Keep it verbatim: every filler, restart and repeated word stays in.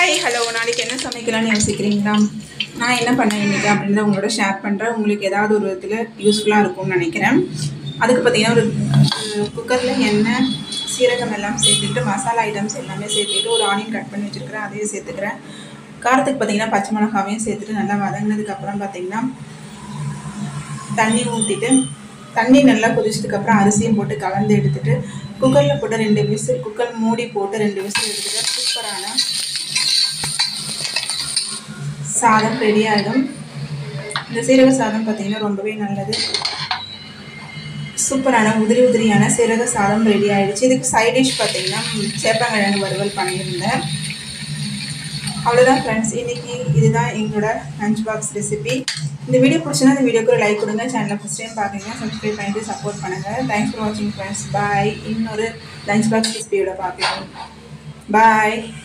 Hi hello நாளைக்கு என்ன சமைக்கலாம்னு யோசிக்கிறீங்களா? நான் என்ன பண்ணேன் இன்றைக்கி அப்படின்றத உங்களோட ஷேர் பண்ணுறேன். உங்களுக்கு ஏதாவது ஒரு விதத்தில் யூஸ்ஃபுல்லாக இருக்கும்னு நினைக்கிறேன். அதுக்கு பார்த்தீங்கன்னா ஒரு குக்கரில் எண்ணெய் சீரகம் எல்லாம் சேர்த்துக்கிட்டு மசாலா ஐட்டம்ஸ் எல்லாமே சேர்த்துக்கிட்டு ஒரு ஆனியன் கட் பண்ணி வச்சுருக்கிறேன், அதையும் சேர்த்துக்கிறேன். காரத்துக்கு பார்த்தீங்கன்னா பச்சை மிளகாவையும் சேர்த்துட்டு நல்லா வதங்கினதுக்கப்புறம் பார்த்தீங்கன்னா தண்ணி ஊற்றிட்டு தண்ணி நல்லா கொதிச்சதுக்கப்புறம் அரிசியும் போட்டு கலந்து எடுத்துகிட்டு குக்கரில் போட்டு ரெண்டு விசில் குக்கர் மூடி போட்டு ரெண்டு விசில் எடுத்துகிட்டு சூப்பரான சாதம் ரெடி ஆகிடும். இந்த சீரக சாதம் பார்த்திங்கன்னா ரொம்பவே நல்லது. சூப்பரான உதிரி உதிரியான சீரக சாதம் ரெடி ஆகிடுச்சு. இதுக்கு சைட் டிஷ் பார்த்திங்கன்னா சேப்பங்கிழங்கு வறுவல் பண்ணியிருந்தேன். அவ்வளோதான் ஃப்ரெண்ட்ஸ், இன்றைக்கி இதுதான் எங்களோட லஞ்ச் பாக்ஸ் ரெசிபி. இந்த வீடியோ பிடிச்சினா இந்த வீடியோக்கு ஒரு லைக் கொடுங்க. சேனலை ஃபஸ்ட் டைம் பார்க்குறீங்க சப்ஸ்கிரைப் பண்ணிட்டு சப்போர்ட் பண்ணுங்கள். தேங்க்ஸ் ஃபார் வாட்சிங் ஃப்ரெண்ட்ஸ். பாய். இன்னொரு லஞ்ச் பாக்ஸ் ரெசிபியோட பார்க்கலாம். பாய்.